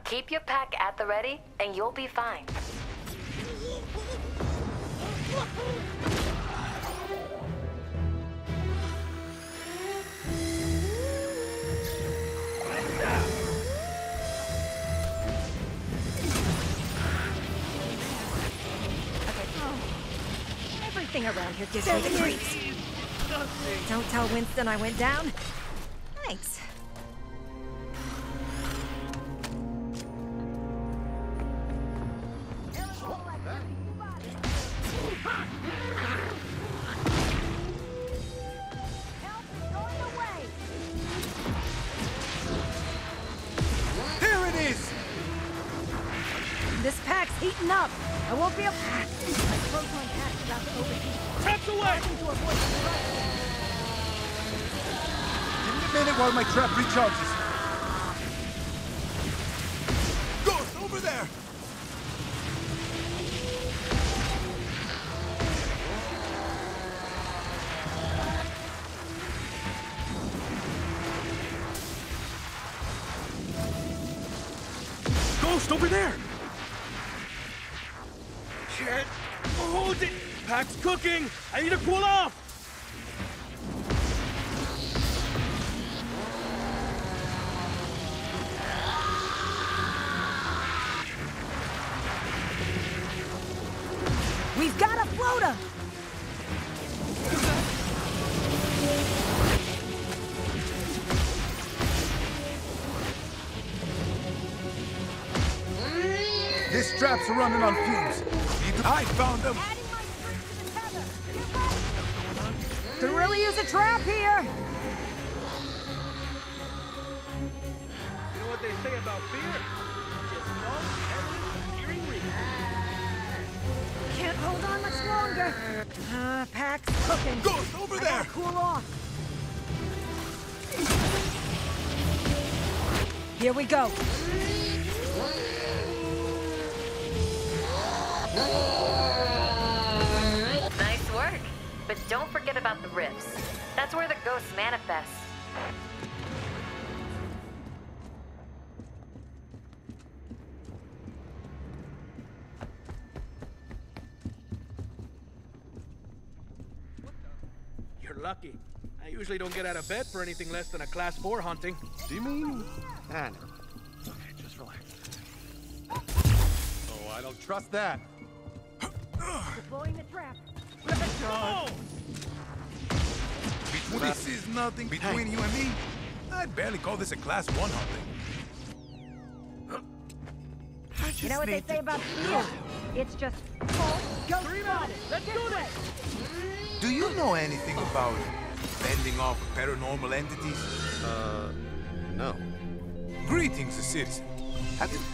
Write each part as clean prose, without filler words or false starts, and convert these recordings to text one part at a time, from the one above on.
Keep your pack at the ready, and you'll be fine. Everything around here gives me the creeps. Don't tell Winston I went down. Thanks. Here it is! This pack's heating up. I won't be a pack. My proton pack is about to overheat. Traps away! Give me a minute while my trap recharges. Ghost, over there! Ghost, over there! Can't hold it! Pack's cooking! I need to cool off! We've got a floater! These traps are running on fumes. I found them! Could really use a trap here! You know what they say about fear? Just false evidence appearing real. Can't hold on much longer. Pack's cooking. Ghost, over I there! gotta cool off. Here we go. Nice work. But don't forget about the rifts. That's where the ghosts manifest. You're lucky. I usually don't get out of bed for anything less than a Class 4 hunting. Do you mean? Ah, no. Okay, just relax. Oh, I don't trust that. Deploying the trap. Oh! This is nothing between you and me. I'd barely call this a Class 1 hunting. You know what they say about fear? It's just false ghost spotted. Let's do this! Do you know anything about fending off paranormal entities? No. Greetings, citizen. Have you...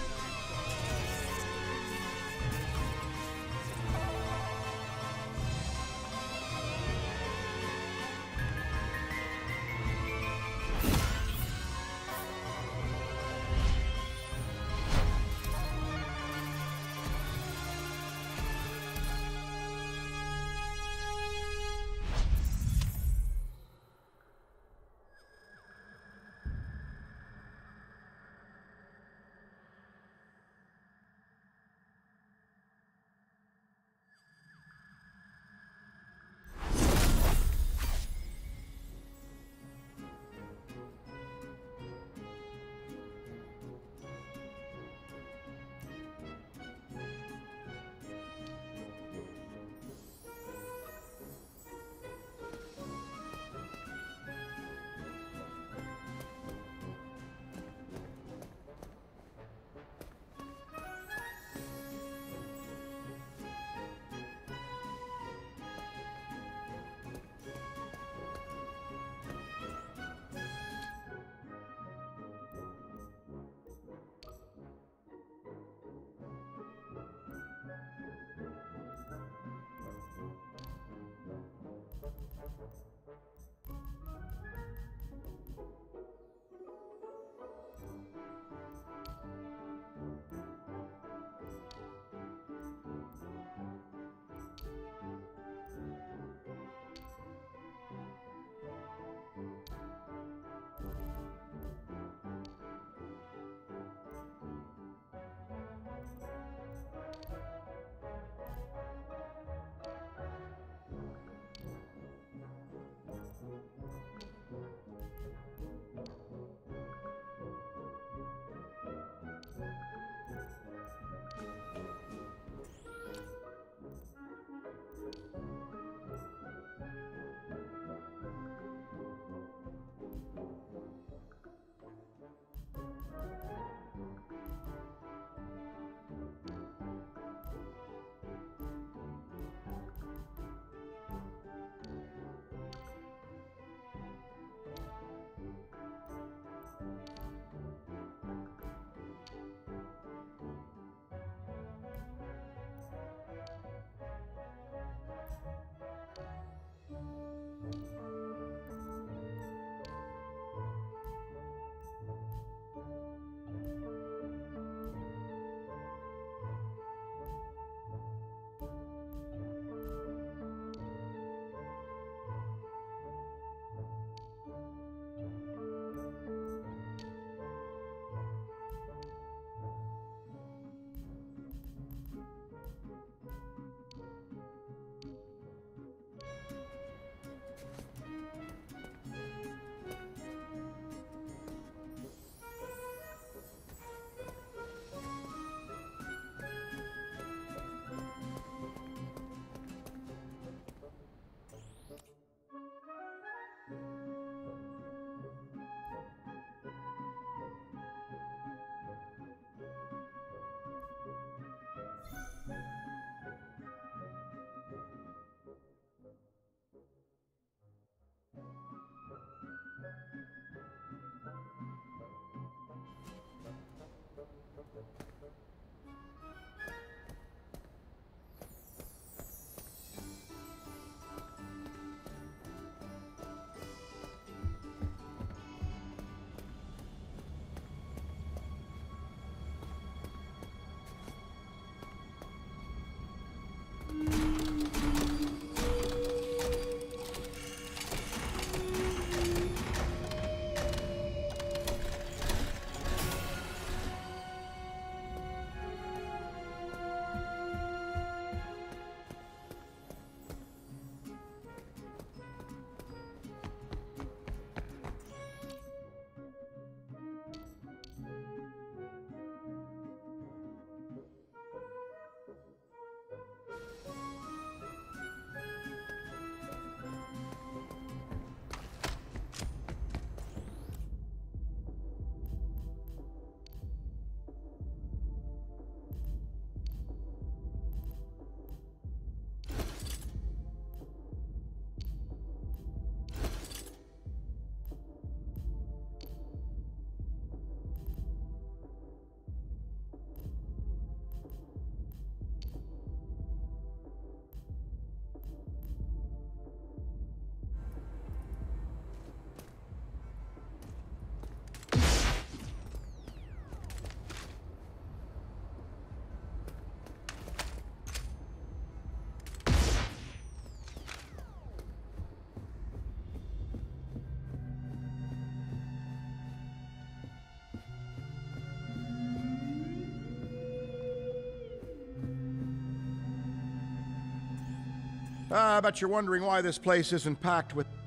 I bet you're wondering why this place isn't packed with...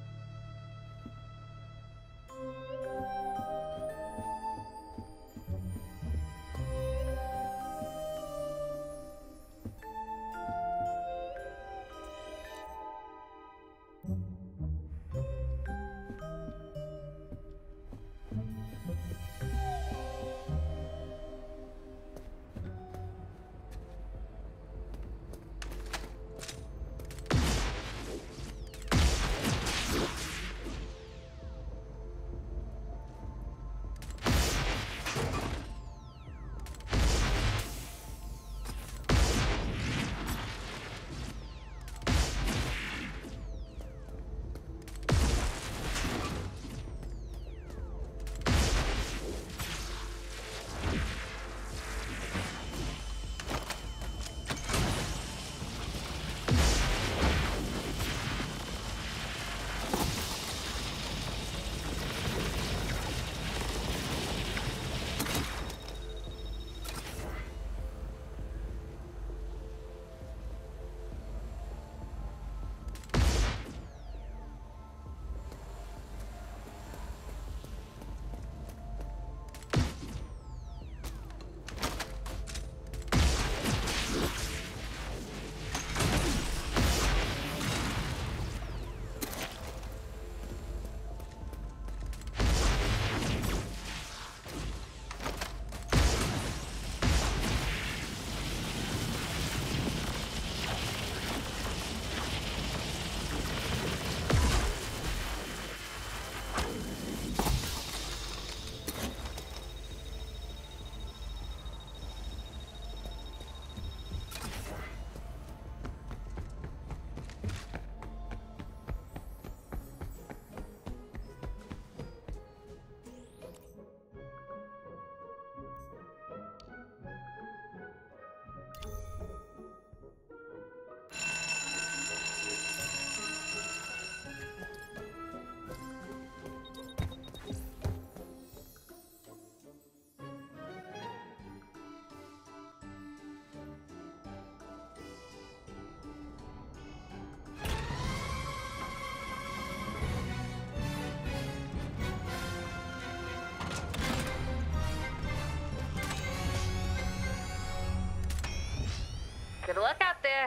Good luck out there.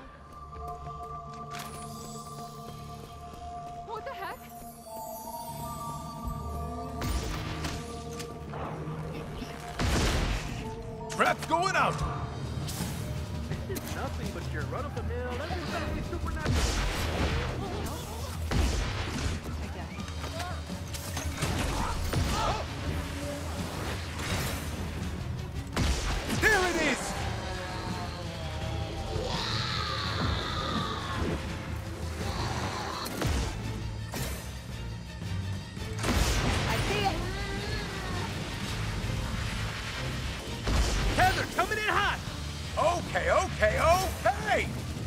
What the heck? Trap's going out. This is nothing but your run-of-the-mill, everything supernatural. There it is. I see it. Heather, coming in hot! Okay, okay, okay.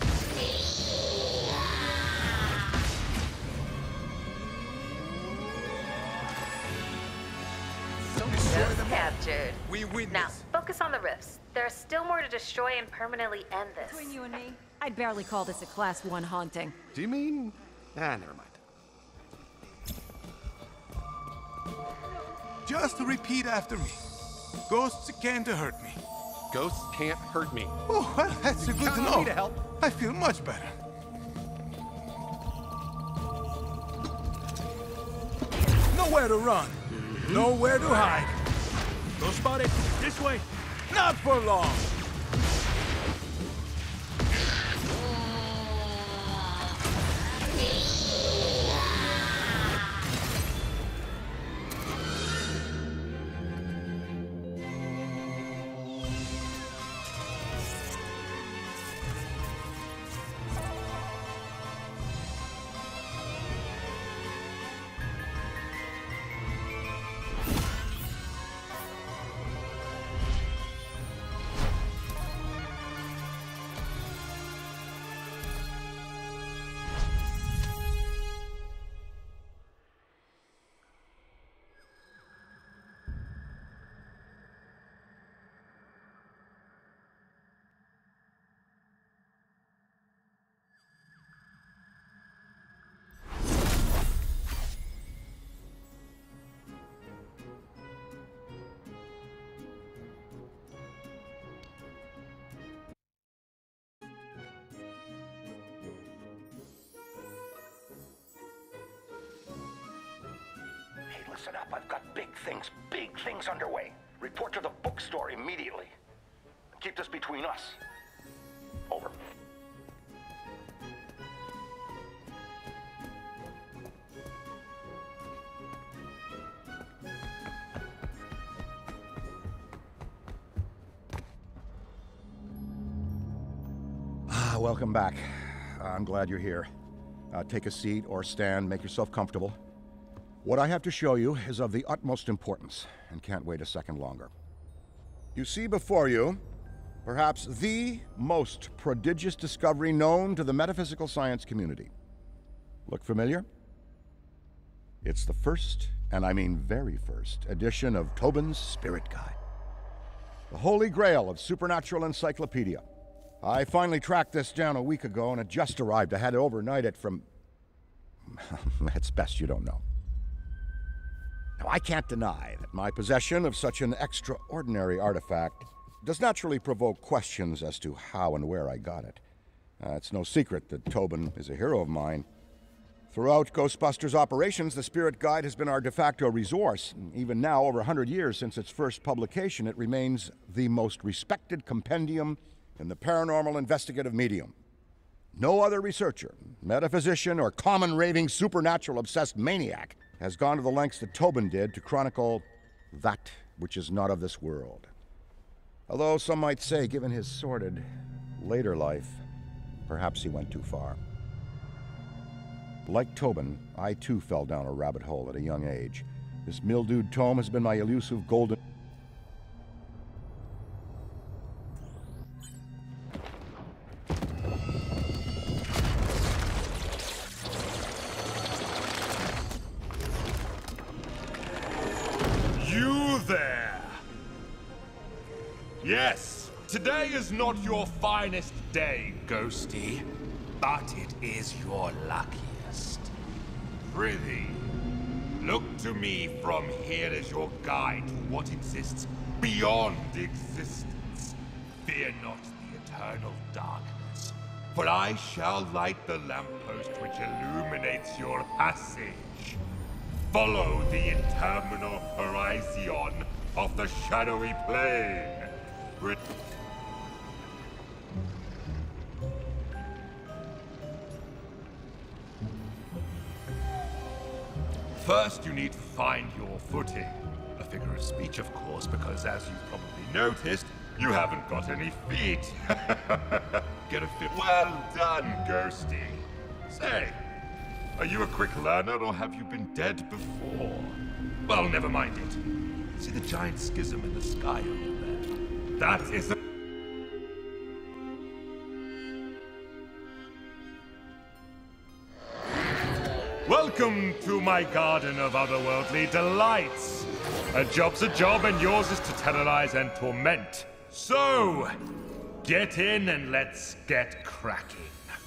Ghost captured. We win Now, this. focus on the rifts. There are still more to destroy and permanently end this. Between you and me, I'd barely call this a Class 1 haunting. Do you mean? Ah, never mind. Just to repeat after me. Ghosts can't hurt me. Ghosts can't hurt me. Oh, well, that's good to count on know. me to help. I feel much better. Nowhere to run. Nowhere to hide. Go spotted. This way. Not for long. Listen up, I've got big things underway. Report to the bookstore immediately. Keep this between us. Over. Welcome back. I'm glad you're here. Take a seat or stand, make yourself comfortable. What I have to show you is of the utmost importance, and can't wait a second longer. You see before you, perhaps the most prodigious discovery known to the metaphysical science community. Look familiar? It's the first, and I mean very first, edition of Tobin's Spirit Guide. The holy grail of supernatural encyclopedia. I finally tracked this down a week ago, and it just arrived. I had to overnight it from... It's best you don't know. Now, I can't deny that my possession of such an extraordinary artifact does naturally provoke questions as to how and where I got it. It's no secret that Tobin is a hero of mine. Throughout Ghostbusters operations, the Spirit Guide has been our de facto resource. Even now, over 100 years since its first publication, it remains the most respected compendium in the paranormal investigative medium. No other researcher, metaphysician, or common raving supernatural-obsessed maniac has gone to the lengths that Tobin did to chronicle that which is not of this world. Although some might say, given his sordid later life, perhaps he went too far. Like Tobin, I too fell down a rabbit hole at a young age. This mildewed tome has been my elusive golden... You there! Yes, today is not your finest day, Ghosty, but it is your luckiest. Prithee, look to me from here as your guide to what exists beyond existence. Fear not the eternal darkness, for I shall light the lamppost which illuminates your passage. Follow the interminable horizon of the shadowy plane. First, you need to find your footing. A figure of speech, of course, because as you've probably noticed, you haven't got any feet. Get a fit. Well done, Ghosty. Say, are you a quick learner, or have you been dead before? Well, never mind it. See the giant schism in the sky over there? That is the... Welcome to my garden of otherworldly delights. A job's a job, and yours is to terrorize and torment. So, get in and let's get cracking.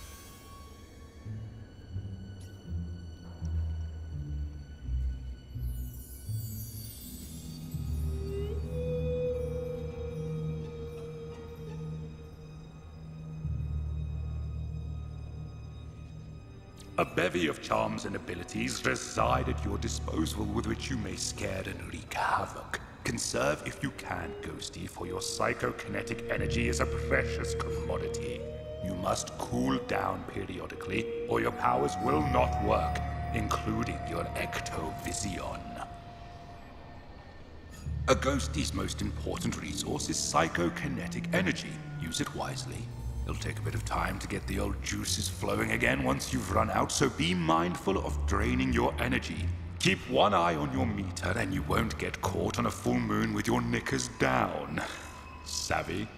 A bevy of charms and abilities reside at your disposal with which you may scare and wreak havoc. Conserve if you can, Ghosty, for your psychokinetic energy is a precious commodity. You must cool down periodically, or your powers will not work, including your ectovision. A Ghosty's most important resource is psychokinetic energy. Use it wisely. It'll take a bit of time to get the old juices flowing again once you've run out, so be mindful of draining your energy. Keep one eye on your meter and you won't get caught on a full moon with your knickers down. Savvy?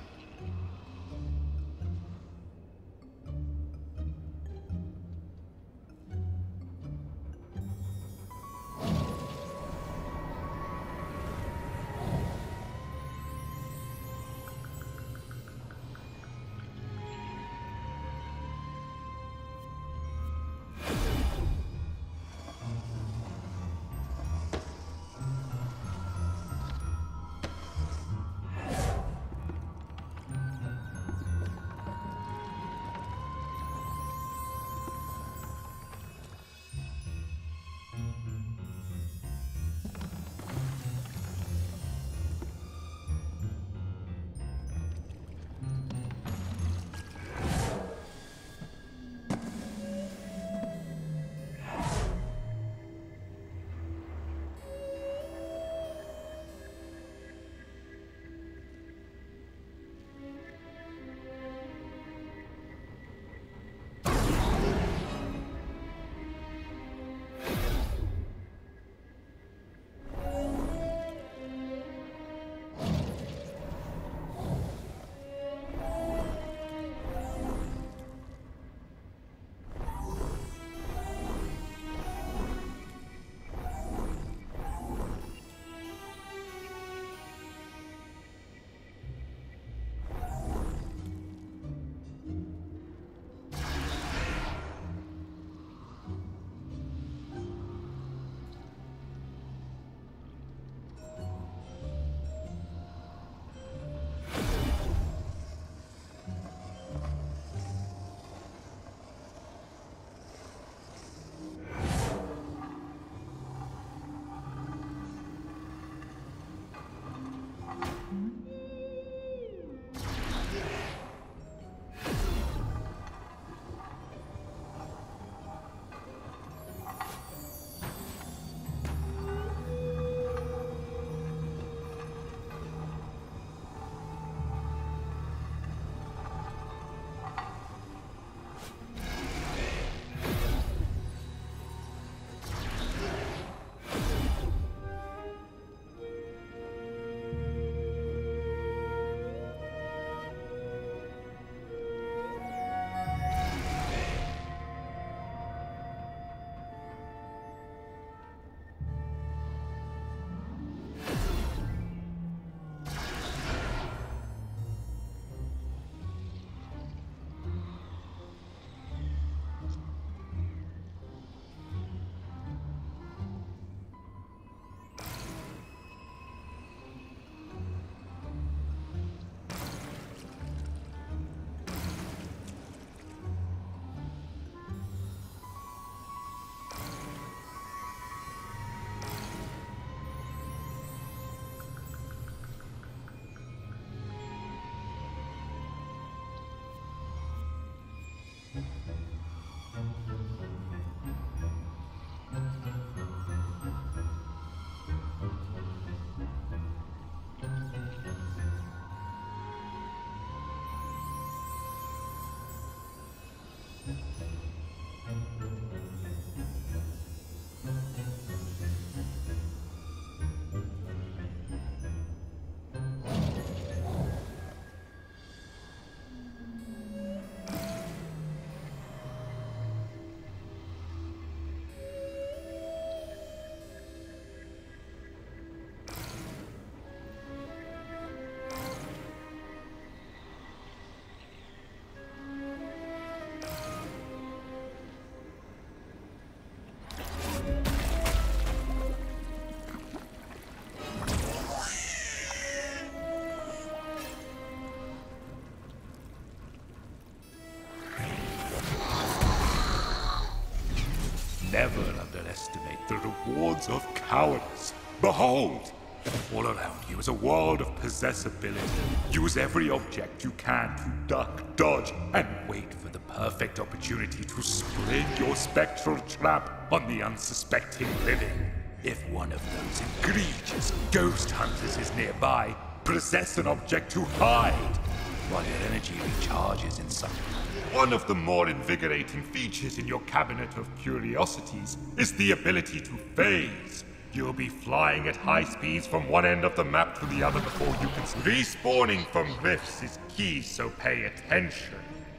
Never underestimate the rewards of cowardice. Behold! All around you is a world of possessability. Use every object you can to duck, dodge, and wait for the perfect opportunity to spring your spectral trap on the unsuspecting living. If one of those egregious ghost hunters is nearby, possess an object to hide, while your energy recharges in some. One of the more invigorating features in your cabinet of curiosities is the ability to phase. You'll be flying at high speeds from one end of the map to the other before you can. Respawning from rifts is key, so pay attention.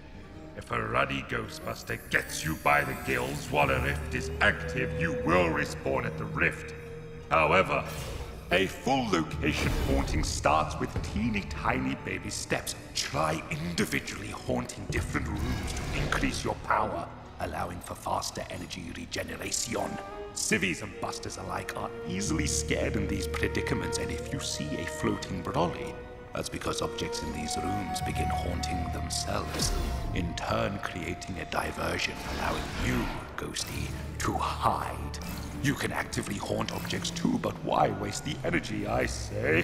If a ruddy Ghostbuster gets you by the gills while a rift is active, you will respawn at the rift. However, a full location haunting starts with teeny tiny baby steps. Try individually haunting different rooms to increase your power, allowing for faster energy regeneration. Civvies and busters alike are easily scared in these predicaments, and if you see a floating brolly, that's because objects in these rooms begin haunting themselves, in turn creating a diversion, allowing you, Ghosty, to hide. You can actively haunt objects too, but why waste the energy, I say?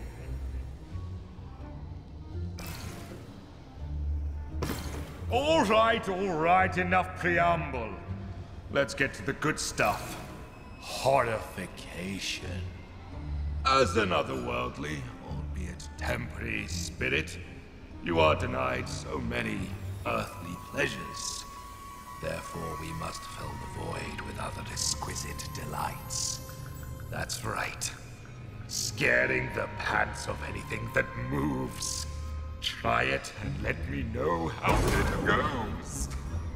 All right, enough preamble. Let's get to the good stuff. Horrification. As an otherworldly, albeit temporary spirit, you are denied so many earthly pleasures. Therefore, we must fill the void with other exquisite delights. That's right. Scaring the pants off anything that moves. Try it and let me know how it goes.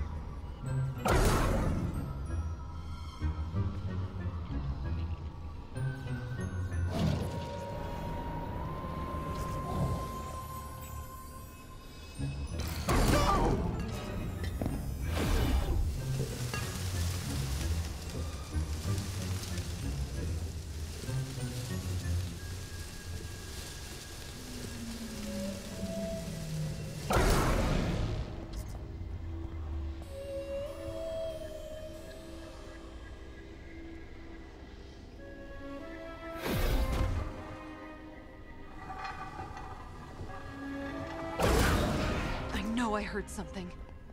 I heard something.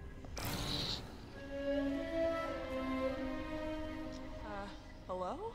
Hello?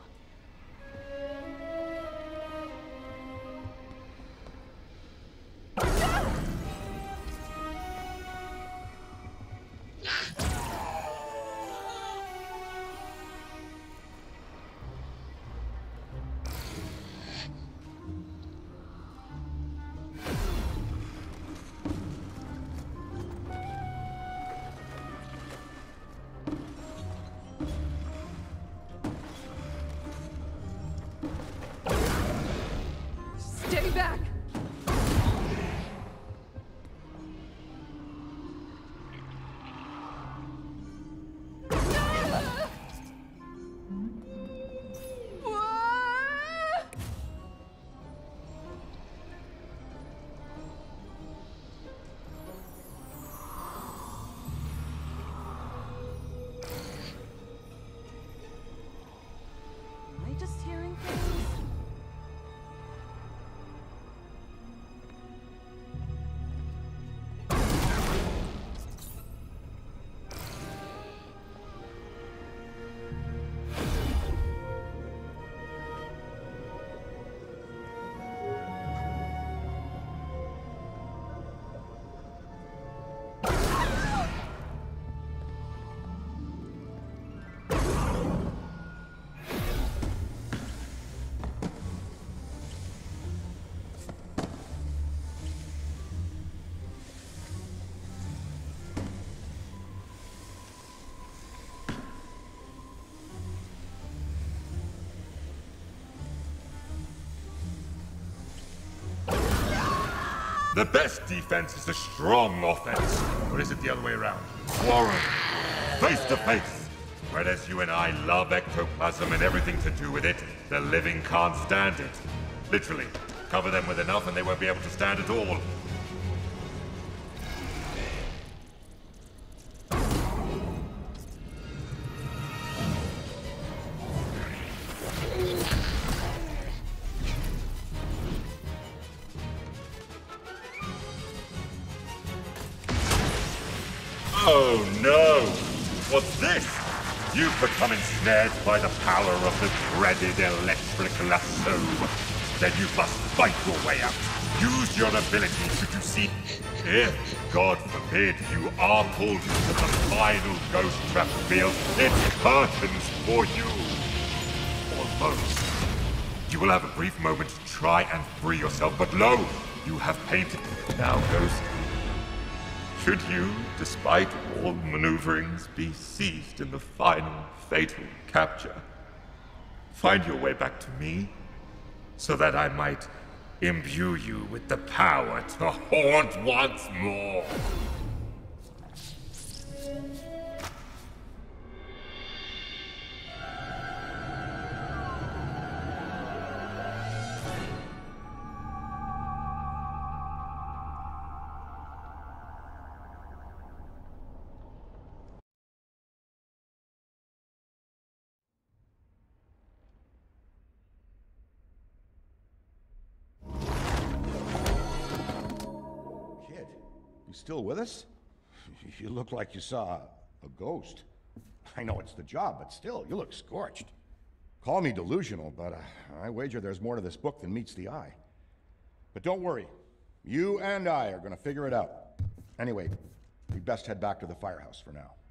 The best defense is a strong offense. Or is it the other way around? Warren, face to face. Whereas you and I love ectoplasm and everything to do with it, the living can't stand it. Literally, cover them with enough and they won't be able to stand it all. Oh no! What's this? You've become ensnared by the power of the dreaded electric lasso. Then you must fight your way out. Use your ability should you see... If, God forbid, you are pulled into the final ghost trap field, it curtains for you. Almost. You will have a brief moment to try and free yourself, but lo! You have painted... Now, Ghost. Should you, despite all maneuverings, be seized in the final, fatal capture, find your way back to me, so that I might imbue you with the power to haunt once more. You still with us? You look like you saw a ghost. I know it's the job, but still, you look scorched. Call me delusional, but I wager there's more to this book than meets the eye. But don't worry. You and I are gonna figure it out. Anyway, we best head back to the firehouse for now.